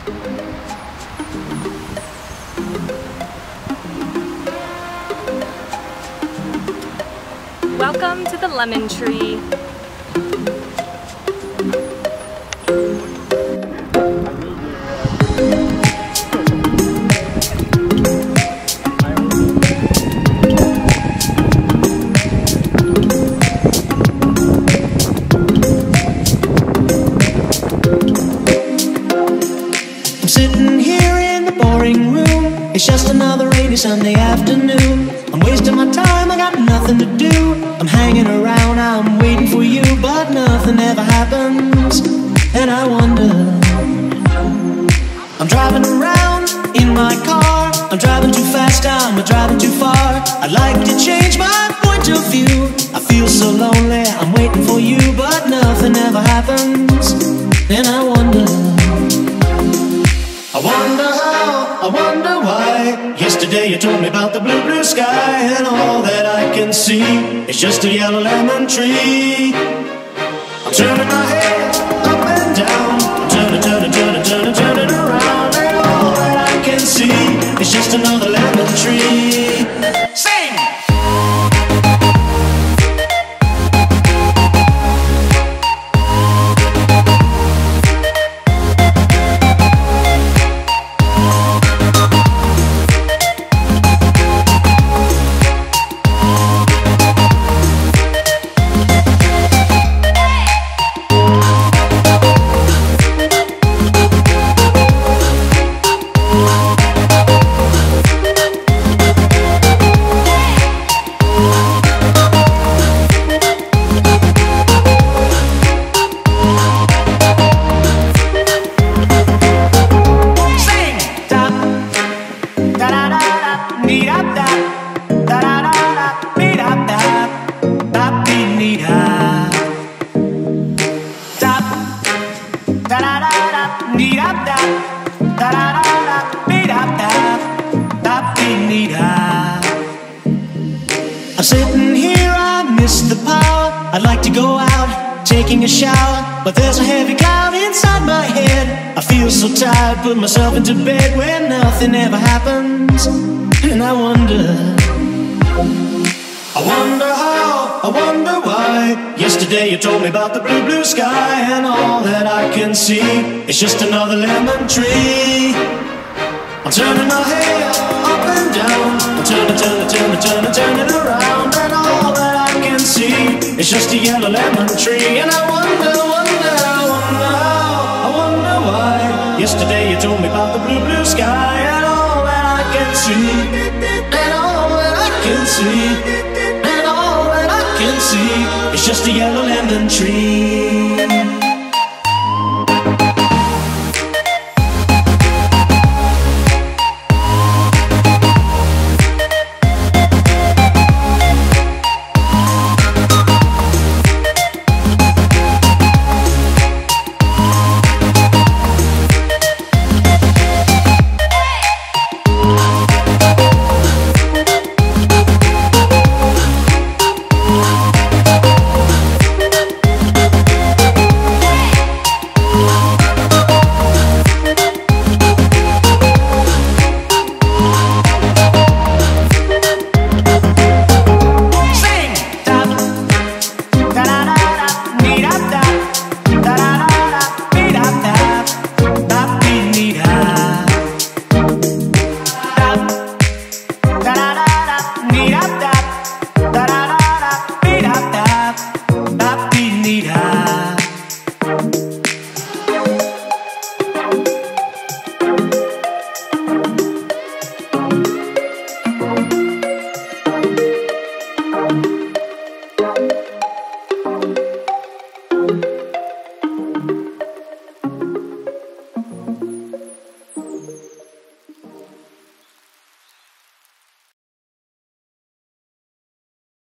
Welcome to the lemon tree. I'm sitting here in the boring room. It's just another rainy Sunday afternoon. I'm wasting my time, I got nothing to do. I'm hanging around, I'm waiting for you, but nothing ever happens. And I wonder, I'm driving around in my car. I'm driving too fast, I'm driving too far. I'd like to change my point of view. I feel so lonely, I'm waiting for you, but nothing ever happens. And I wonder how, I wonder why. Yesterday you told me about the blue, blue sky, and all that I can see is just a yellow lemon tree. I'm turning my head up and down, I'm turning around, and all that I can see is just another lemon tree. Sing! I'm sitting here, I miss the power. I'd like to go out, taking a shower, but there's a heavy cloud inside my head. I feel so tired, put myself into bed where nothing ever happens. And I wonder how, I wonder why. Yesterday you told me about the blue, blue sky, and all that I can see is just another lemon tree. I'm turning my head up and down, I'm turning around, and all that I can see is just a yellow lemon tree. And I wonder why. Yesterday you told me about the blue, blue sky, and all that I can see, and all that I can see, and all that I can see is just a yellow lemon tree.